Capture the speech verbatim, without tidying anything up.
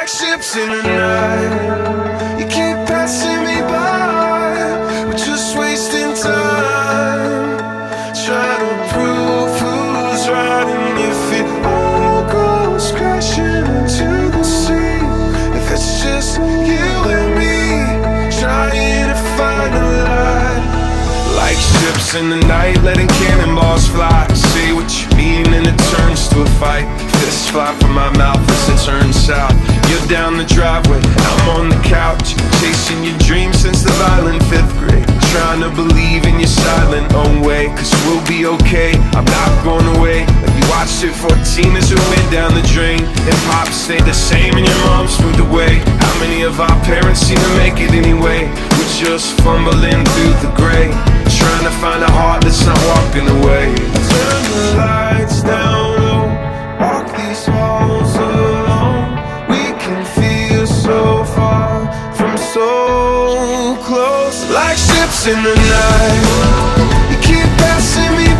like ships in the night. You keep passing me by, we're just wasting time, trying to prove who's right. And if it all goes crashing into the sea, if it's just you and me, trying to find a light. Like ships in the night, letting cannonballs fly. Say what you mean and it turns to a fight. Fists fly from my mouth as it turns south. You're down the driveway, I'm on the couch, chasing your dreams since the violent fifth grade. Trying to believe in your silent own way, cause we'll be okay, I'm not going away. Like you watched it fourteen as it went down the drain. And pop stayed the same and your mom moved away. How many of our parents seem to make it anyway? We're just fumbling through the gray, trying to find a heart that's not walking away. Turn the lights down low, walk these halls alone. We can feel so far from so close. Like ships in the night, you keep passing me